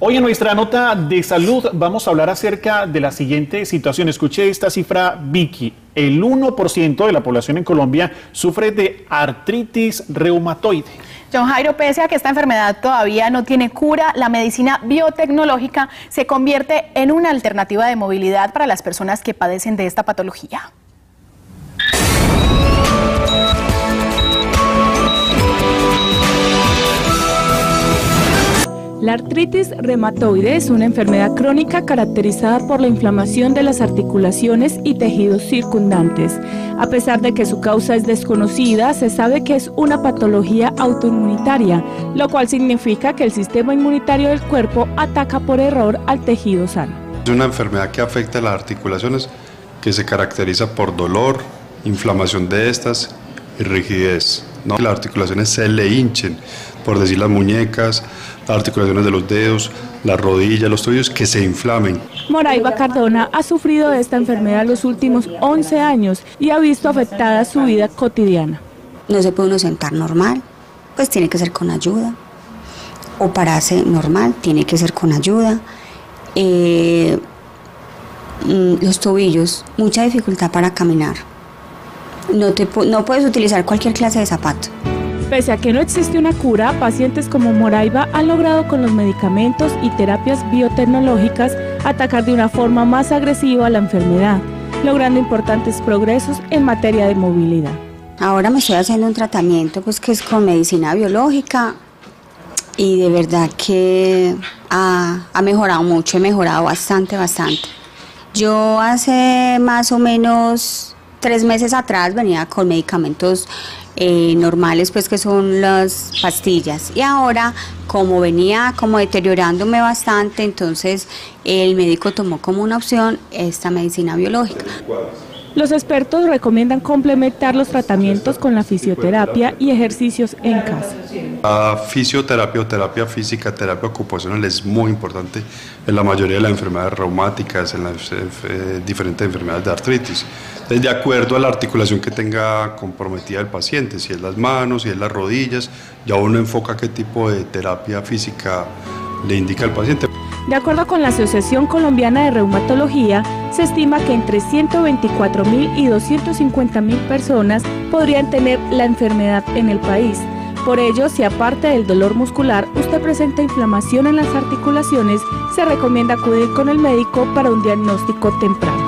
Hoy en nuestra nota de salud vamos a hablar acerca de la siguiente situación. Escuche esta cifra, Vicky. El 1% de la población en Colombia sufre de artritis reumatoide. John Jairo, pese a que esta enfermedad todavía no tiene cura, la medicina biotecnológica se convierte en una alternativa de movilidad para las personas que padecen de esta patología. La artritis reumatoide es una enfermedad crónica caracterizada por la inflamación de las articulaciones y tejidos circundantes. A pesar de que su causa es desconocida, se sabe que es una patología autoinmunitaria, lo cual significa que el sistema inmunitario del cuerpo ataca por error al tejido sano. Es una enfermedad que afecta a las articulaciones, que se caracteriza por dolor, inflamación de estas y rigidez, ¿no? Las articulaciones se le hinchen, por decir las muñecas, las articulaciones de los dedos, las rodillas, los tobillos, que se inflamen. Moraiva Cardona ha sufrido de esta enfermedad los últimos 11 años y ha visto afectada su vida cotidiana. No se puede uno sentar normal, pues tiene que ser con ayuda, o pararse normal, tiene que ser con ayuda. Los tobillos, mucha dificultad para caminar. No puedes utilizar cualquier clase de zapato. Pese a que no existe una cura, pacientes como Moraiva han logrado con los medicamentos y terapias biotecnológicas atacar de una forma más agresiva la enfermedad, logrando importantes progresos en materia de movilidad. Ahora me estoy haciendo un tratamiento pues que es con medicina biológica y de verdad que ha mejorado mucho, he mejorado bastante. Yo hace más o menos 3 meses atrás venía con medicamentos normales, pues que son las pastillas, y ahora como venía deteriorándome bastante, entonces el médico tomó como una opción esta medicina biológica. Los expertos recomiendan complementar los tratamientos con la fisioterapia y ejercicios en casa. La fisioterapia o terapia física, terapia ocupacional es muy importante en la mayoría de las enfermedades reumáticas, en las diferentes enfermedades de artritis. Entonces, de acuerdo a la articulación que tenga comprometida el paciente, si es las manos, si es las rodillas, ya uno enfoca qué tipo de terapia física le indica al paciente. De acuerdo con la Asociación Colombiana de Reumatología, se estima que entre 124.000 y 250.000 personas podrían tener la enfermedad en el país. Por ello, si aparte del dolor muscular usted presenta inflamación en las articulaciones, se recomienda acudir con el médico para un diagnóstico temprano.